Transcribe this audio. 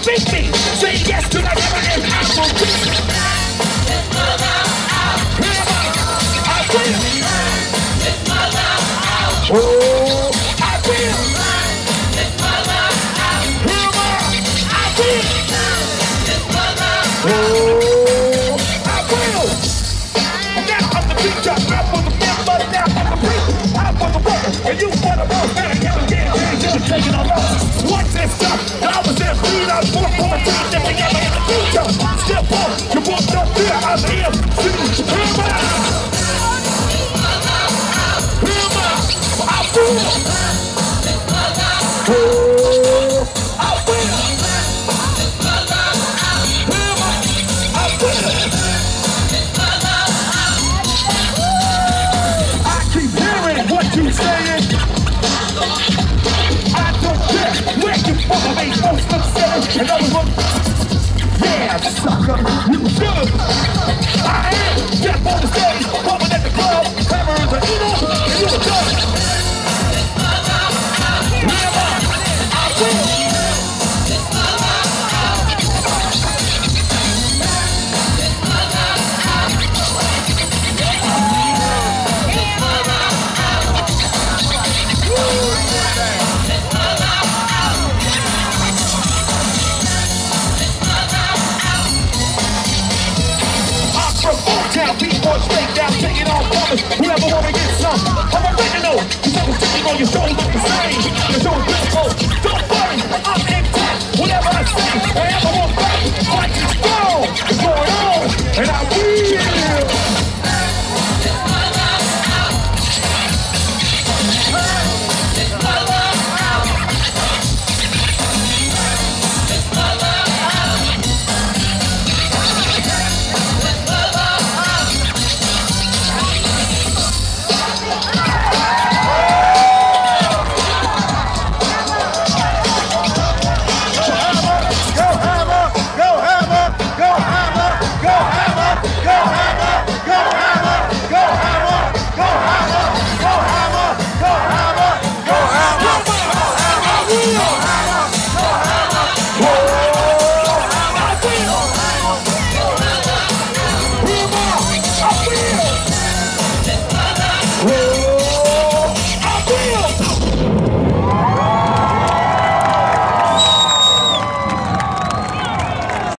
beat me. Say yes to that ever and I will beat me. I will. Oh, I will. I will. Oh, I will. Now I'm the beat up. I'm for the member. Now I'm the beat. I'm for the worker. And you for the work. And I never get just taking all over. What's this stuff? I was there, beat up. More for my team than together in the future. Step up. You won't know fear. I'm here. I will. Oh, I will. I keep hearing what you saying. I don't care where you from. Ain't most upset. And I was like, yeah, sucker, you should. I am death on the stage, bumping at the club. Hammer is a needle, and you a dog. Straight down, taking all comers. Whoever wanna get some, I'm original. Cause I was sitting on your shoulders the same. Your shoulders beautiful. Don't worry, I'm intact. Whatever I say.